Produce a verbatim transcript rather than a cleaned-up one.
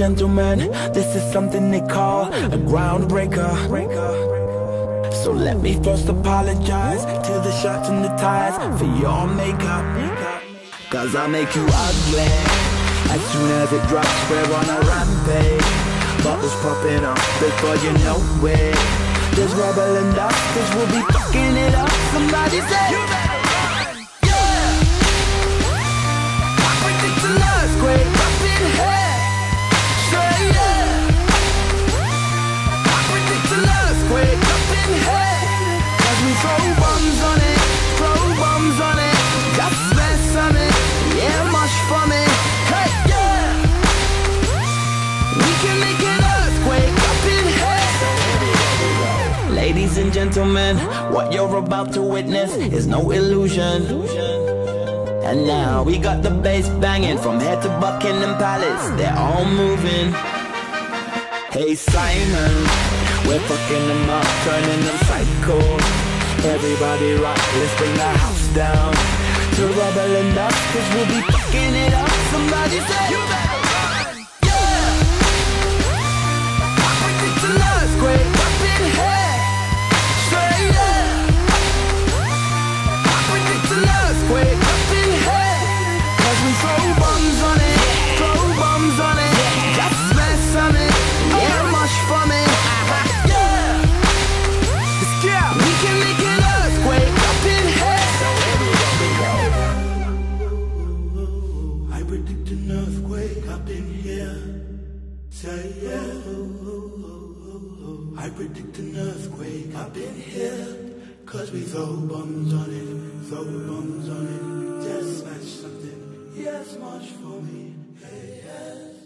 gentlemen, this is something they call a groundbreaker. So let me first apologize to the shirts and the ties for your makeup, cause I'll make you ugly as soon as it drops. We're on a rampage, bubbles popping up before you know it. There's rubble and dust, cause we'll be fucking it up. Somebody say you better run, yeah. I predict an earthquake up in here, say yeah. I predict an earthquake up in here, cause we throw bombs on it, throw bombs on it, just mess on it, yeah, mush for me, hey, yeah. We can make an earthquake up in here. Ladies and gentlemen, what you're about to witness is no illusion. And now we got the bass banging from head to Buckingham Palace. They're all moving. Hey Simon, we're fucking them up, turning them psycho. Everybody rock, let's bring the house down to rubble and dust, cause we'll be fucking it up. Somebody say you better run, yeah. I predict an earthquake up in here, say yeah. I predict an earthquake up in here, cause we throw bombs on it, throw bombs on it, just mess on it, yeah, mush for me, yeah. We can make an earthquake up in here. I predict an earthquake up in here, say yeah. I predict an earthquake up in here, cause we throw bombs on it, throw bombs on it, just smash something, yes, much for me, hey, yes.